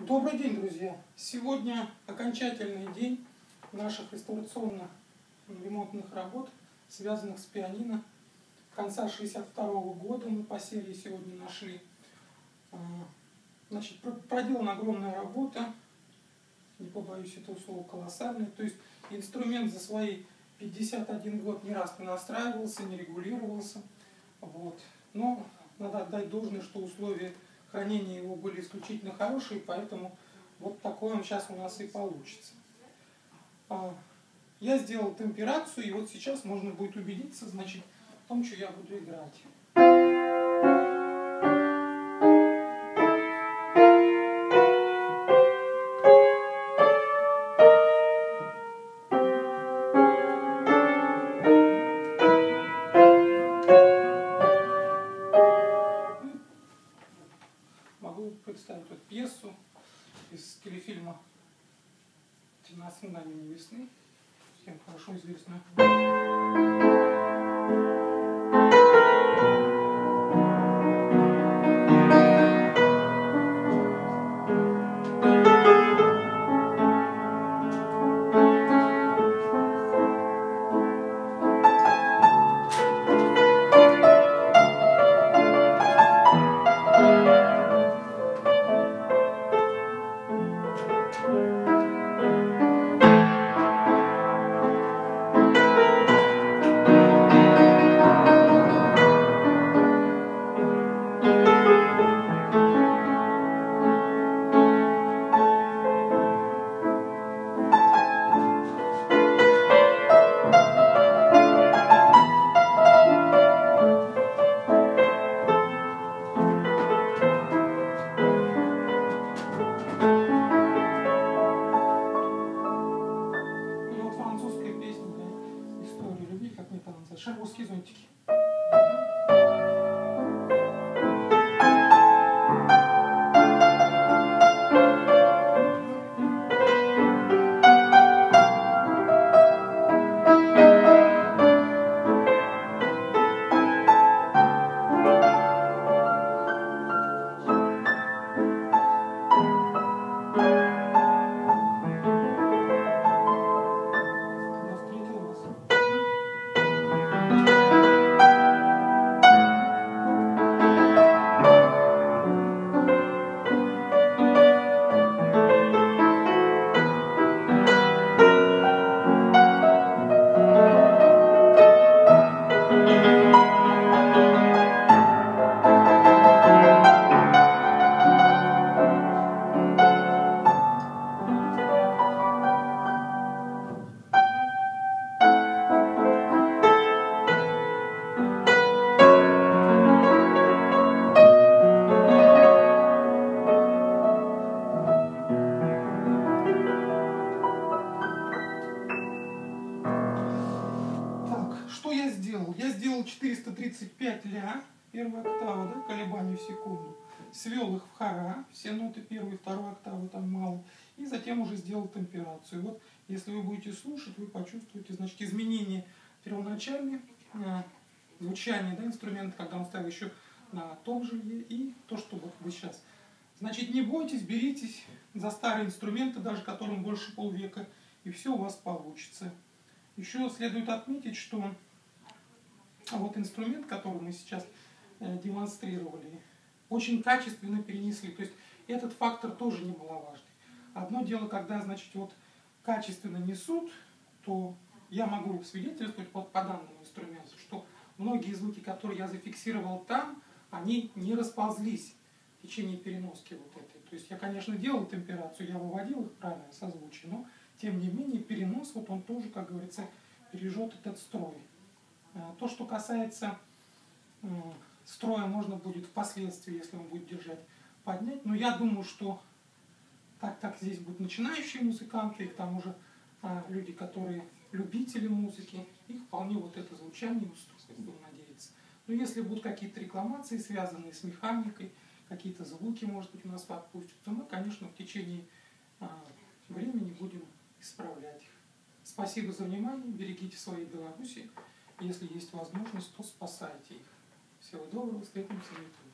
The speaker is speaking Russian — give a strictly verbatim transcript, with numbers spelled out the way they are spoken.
Добрый день, друзья! Сегодня окончательный день наших реставрационно-ремонтных работ, связанных с пианино. Конца шестьдесят второго года мы по серии сегодня нашли. Значит, проделана огромная работа, не побоюсь этого слова, колоссальная. То есть инструмент за свои пятьдесят один год не раз не настраивался, не регулировался. Вот. Но надо отдать должное, что условия хранения его были исключительно хорошие, поэтому вот такой он сейчас у нас и получится. Я сделал темперацию, и вот сейчас можно будет убедиться, значит, в том, что я буду играть. Могу представить вот пьесу из телефильма «тринадцать мгновений весны», всем хорошо известную. Шербургские зонтики. Что я сделал? Я сделал четыреста тридцать пять ля, первая октава, да, колебания в секунду. Свел их в хора, все ноты первой и второй октавы там мало. И затем уже сделал темперацию. Вот, если вы будете слушать, вы почувствуете, значит, изменение первоначальное э, звучания, да, инструмента, когда он стоял еще на том же ле, и то, что вот вы сейчас. Значит, не бойтесь, беритесь за старые инструменты, даже которым больше полвека, и все у вас получится. Еще следует отметить, что вот инструмент, который мы сейчас э, демонстрировали, очень качественно перенесли. То есть этот фактор тоже немаловажный. Одно дело, когда, значит, вот качественно несут, то я могу свидетельствовать вот по данному инструменту, что многие звуки, которые я зафиксировал там, они не расползлись в течение переноски вот этой. То есть я, конечно, делал темперацию, я выводил их правильное созвучие, но тем не менее перенос, вот он тоже, как говорится, пережжет этот строй. То, что касается э, строя, можно будет впоследствии, если он будет держать, поднять. Но я думаю, что так как здесь будут начинающие музыканты, и к тому же э, люди, которые любители музыки, их вполне вот это звучание устроит, будем надеяться. Но если будут какие-то рекламации, связанные с механикой, какие-то звуки, может быть, у нас подпустят, то мы, конечно, в течение э, времени будем исправлять их. Спасибо за внимание, берегите свои Беларуси. Если есть возможность, то спасайте их. Всего доброго, встретимся на ютубе.